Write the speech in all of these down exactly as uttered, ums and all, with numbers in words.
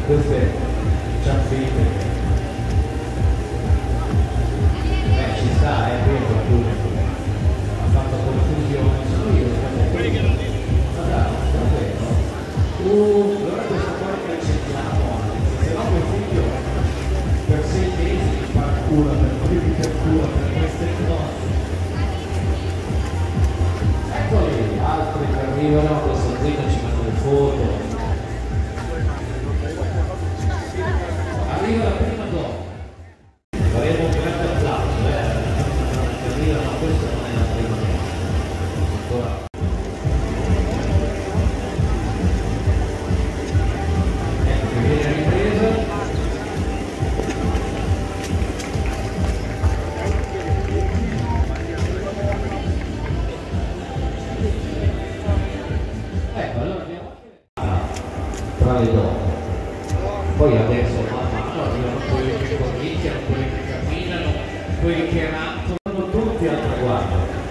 queste ciampite. Beh, ci sta, è vero, appunto. Ha fatto confusione, sono io, ma dai, davvero? Uh, allora questa qua che accendiamo, se no mio figlio per sei mesi mi fa il culo, per cui per culo, per queste cose. Eccoli, altri che arrivano, questo zitto ci fanno le foto. Arriva la prima dopo. Faremo un grande applauso, eh. Arriva, ma questa non è la prima dopo. Ancora. Ecco che viene ripresa. Ecco, allora andiamo tra le donne. Poi adesso man mano arrivano quelli che cominciano, quelli che camminano, quelli che rancolano, tutti al traguardo.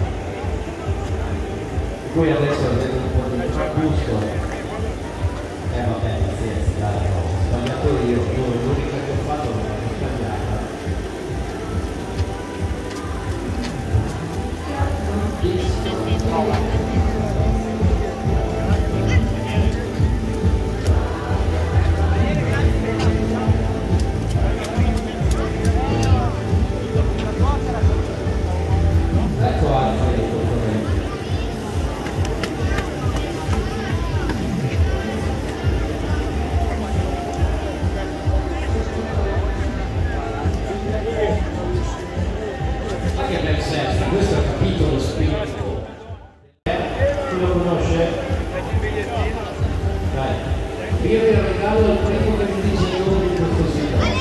Poi adesso avete un po' di gusto. Eh vabbè, pazienza, dai, no, ho sbagliato io, io l'unica che ho fatto non l'ho sbagliata. Ecco altri componenti. Ma che bel senso, questo ha capito lo spirito. Eh? Chi lo conosce? Dai, io vi regalo il primo che mi dice il nome di questo sito.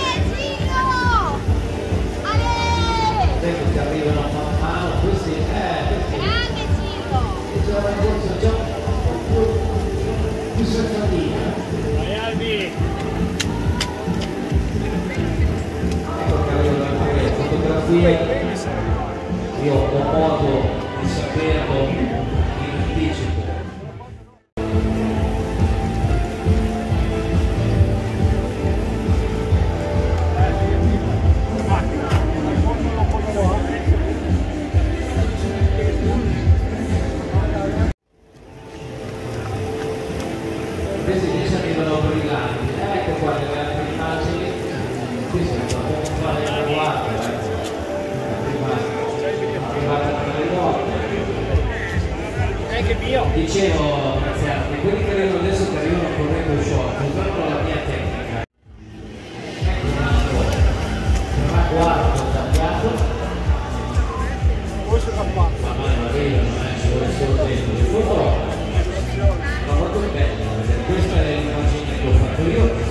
Ecco che arrivano man mano, questi, eh, questi. Grande Ciro! E già ragazzi, già più, più senza linea. Vai Albi! Ecco che arrivano le fotografie. Io ho modo di saperlo in anticipo. Questi invece arrivano brillanti, ecco qua nelle altre immagini, qui si può fare il traguardo, ecco, la prima arrivata tra le volte. Eh, che mio! Dicevo, Graziano, quelli che arrivano adesso che arrivano correndo short, usano la mia tecnica. Ecco un altro traguardo tagliato. Ma non arrivano, eh, ci vuole solo tempo. Le foto, ma molto bello, questa è l'immagine che ho fatto io.